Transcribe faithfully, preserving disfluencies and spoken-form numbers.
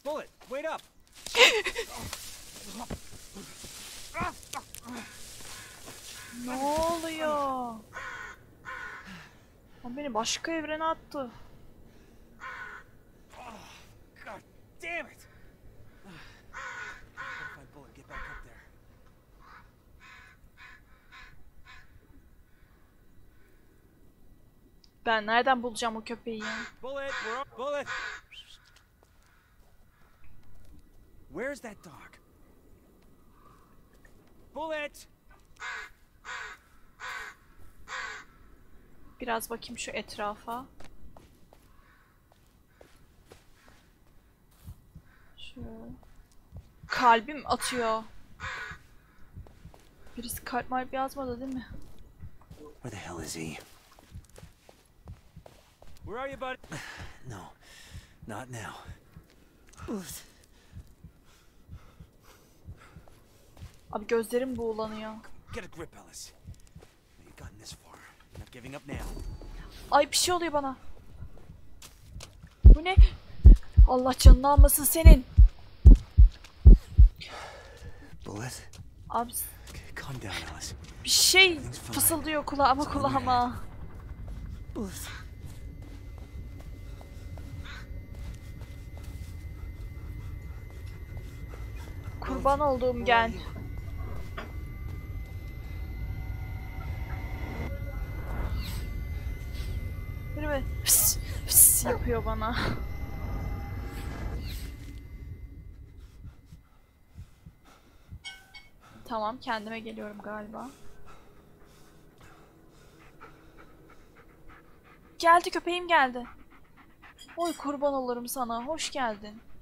Bullet, wait up. Ne oluyor? O beni başka evrene attı. God damn it. Gotta find Bullet, get back up there. Ben nereden bulacağım o köpeği ya? Bullet, we're up. Bullet. Where's that dog? Bullet. Biraz bakayım şu etrafa. Şu kalbim atıyor. Birisi kalp malp yazmadı değil mi? Where the hell is he? Where are you, buddy? No, not now. Abi gözlerim buğulanıyor. Get a grip, Ellis. You've gotten this far. You're not giving up now. Ay bir şey oluyor bana. Bu ne? Allah canını almasın senin. Bullet? Abi Okay, calm down, Alice. bir şey fısıldıyor kulağıma kulağıma. Bullet. Kurban olduğum gel. Böyle pıs pıs yapıyor bana. Tamam, kendime geliyorum galiba. Geldi, köpeğim geldi. Oy kurban olurum sana. Hoş geldin.